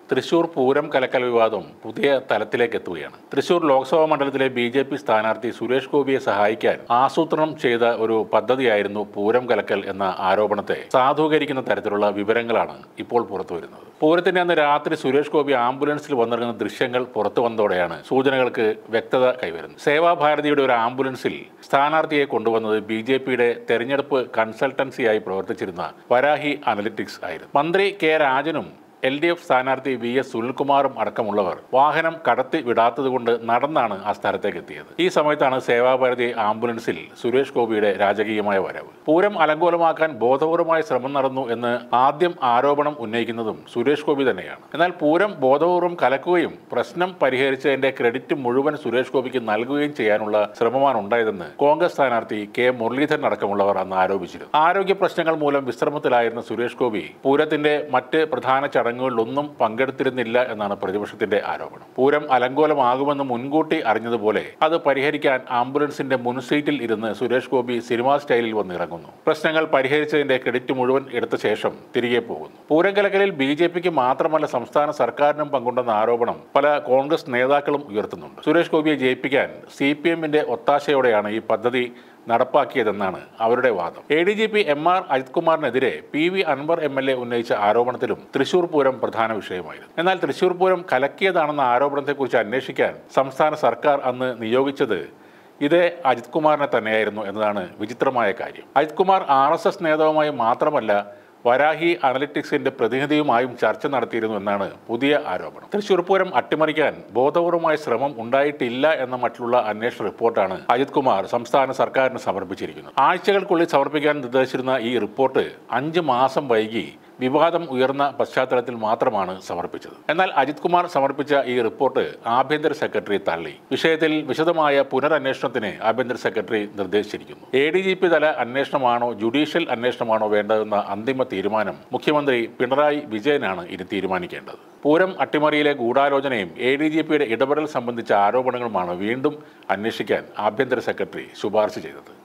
തൃശൂർ പൂരം കലക്കൽ വിവാദം പുതിയ തലത്തിലേക്ക് എത്തുകയാണ്. തൃശൂർ ലോക്സഭാ മണ്ഡലത്തിലെ ബി.ജെ.പി. സ്ഥാനാർത്ഥി സുരേഷ് ഗോപിയെ സഹായിക്കാൻ ആസൂത്രണം ചെയ്ത ഒരു പദ്ധതിയായിരുന്നു പൂരം കലക്കൽ എന്ന ആരോപണത്തെ സാധൂകരിക്കുന്ന തരത്തിലുള്ള വിവരങ്ങളാണ് ഇപ്പോൾ പുറത്തുവരുന്നത്. പൂരത്തിന്റെ അന്ന് രാത്രി സുരേഷ് ഗോപി ആംബുലൻസിൽ വന്നിറങ്ങുന്ന ദൃശ്യങ്ങൾ പുറത്തു വന്നതോടെയാണ് സൂചനകൾക്ക് വ്യക്തത കൈവരുന്നത്. സേവാഭാരതിയുടെ ഒരു ആംബുലൻസിൽ സ്ഥാനാർത്ഥിയെ കൊണ്ടുവന്നത് ബി.ജെ.പിയുടെ തെരഞ്ഞെടുപ്പ് കൺസൾട്ടൻസിയായി പ്രവർത്തിച്ചിരുന്ന വരാഹി അനലിറ്റിക്സ് ആയിരുന്നു. മന്ത്രി കെ രാജനും LDF സ്ഥാനാർത്ഥി VS സുനിൽകുമാറും അടക്കമുള്ളവർ വാഹനം കടത്തി വിടാത്തതുകൊണ്ട് നടന്നാണ് ആ സ്ഥലത്തേക്ക് എത്തിയത്. ഈ സമയത്താണ് സേവാഭാരതി ആംബുലൻസിൽ സുരേഷ് ഗോപിയുടെ രാജകീയമായ വരവ്. പൂരം അലങ്കോലമാക്കാൻ ബോധപൂർവമായ ശ്രമം നടന്നു എന്ന് ആദ്യം ആരോപണം ഉന്നയിക്കുന്നതും സുരേഷ് ഗോപി തന്നെയാണ്. എന്നാൽ പൂരം ബോധപൂർവം കലക്കുകയും പ്രശ്നം പരിഹരിച്ചതിന്റെ ക്രെഡിറ്റ് മുഴുവൻ സുരേഷ് ഗോപിക്ക് നൽകുകയും ചെയ്യാനുള്ള ശ്രമമാണ് ഉണ്ടായതെന്ന് കോൺഗ്രസ് സ്ഥാനാർത്ഥി K. മുരളീധരൻ അടക്കമുള്ളവർ അന്ന് ആരോപിച്ചിരുന്നു. ആരോഗ്യ പ്രശ്നങ്ങൾ മൂലം വിശ്രമത്തിലായിരുന്ന സുരേഷ് ഗോപി പൂരത്തിന്റെ മറ്റ് പ്രധാന ചടങ്ങുകളിലൊന്നും പങ്കെടുത്തിരുന്നില്ല എന്നാണ് പ്രതിപക്ഷത്തിന്റെ ആരോപണം. പൂരം അലങ്കോലമാകുമെന്ന് മുൻകൂട്ടി അറിഞ്ഞതുപോലെ അത് പരിഹരിക്കാൻ ആംബുലൻസിന്റെ മുൻസീറ്റിൽ ഇരുന്ന് സുരേഷ് ഗോപി സിനിമാ സ്റ്റൈലിൽ വന്നിറങ്ങുന്നു. പ്രശ്നങ്ങൾ പരിഹരിച്ചതിന്റെ ക്രെഡിറ്റ് മുഴുവൻ എടുത്ത ശേഷം തിരികെ പോകുന്നു. പൂരം കലക്കലിൽ ബി.ജെ.പിക്ക് മാത്രമല്ല സംസ്ഥാന സർക്കാരിനും പങ്കുണ്ടെന്ന ആരോപണം പല കോൺഗ്രസ് നേതാക്കളും ഉയർത്തുന്നുണ്ട്. സുരേഷ് ഗോപിയെ ജയിപ്പിക്കാൻ CPM-ന്റെ ഒത്താശയോടെയാണ് ഈ പദ്ധതി നടപ്പാക്കിയതെന്നാണ് അവരുടെ വാദം. ADGP MR Ajith കുമാറിനെതിരെ PV Anwar MLA ഉന്നയിച്ച ആരോപണത്തിലും തൃശൂർ പൂരം പ്രധാന വിഷയമായിരുന്നു. എന്നാൽ തൃശൂർ പൂരം കലക്കിയതാണെന്ന ആരോപണത്തെക്കുറിച്ച് അന്വേഷിക്കാൻ സംസ്ഥാന സർക്കാർ അന്ന് നിയോഗിച്ചത് ഇതേ അജിത് കുമാറിനെ തന്നെയായിരുന്നു എന്നതാണ് വിചിത്രമായ കാര്യം. അജിത് കുമാർ RSS നേതാവുമായി മാത്രമല്ല വരാഹി അനലിറ്റിക്സിന്റെ പ്രതിനിധിയുമായും ചർച്ച നടത്തിയിരുന്നു എന്നാണ് പുതിയ ആരോപണം. തൃശൂർ പൂരം അട്ടിമറിക്കാൻ ബോധപൂർവമായ ശ്രമം ഉണ്ടായിട്ടില്ല എന്ന മറ്റുള്ള അന്വേഷണ റിപ്പോർട്ടാണ് അജിത് കുമാർ സംസ്ഥാന സർക്കാരിന് സമർപ്പിച്ചിരിക്കുന്നത്. ആഴ്ചകൾക്കുള്ളിൽ സമർപ്പിക്കാൻ നിർദ്ദേശിച്ചിരുന്ന ഈ റിപ്പോർട്ട് 5 മാസം വൈകി വിവാദം ഉയർന്ന പശ്ചാത്തലത്തിൽ മാത്രമാണ് സമർപ്പിച്ചത്. എന്നാൽ അജിത് കുമാർ സമർപ്പിച്ച ഈ റിപ്പോർട്ട് ആഭ്യന്തര സെക്രട്ടറി തള്ളി. വിഷയത്തിൽ വിശദമായ പുനരന്വേഷണത്തിന് ആഭ്യന്തര സെക്രട്ടറി നിർദ്ദേശിച്ചിരിക്കുന്നു. ADGP തല അന്വേഷണമാണോ ജുഡീഷ്യൽ അന്വേഷണമാണോ വേണ്ടതെന്ന അന്തിമ തീരുമാനം മുഖ്യമന്ത്രി പിണറായി വിജയനാണ് ഇനി തീരുമാനിക്കേണ്ടത്. പൂരം അട്ടിമറിയിലെ ഗൂഢാലോചനയും ADGPയുടെ ഇടപെടൽ സംബന്ധിച്ച ആരോപണങ്ങളുമാണ് വീണ്ടും അന്വേഷിക്കാൻ ആഭ്യന്തര സെക്രട്ടറി ശുപാർശ ചെയ്തത്.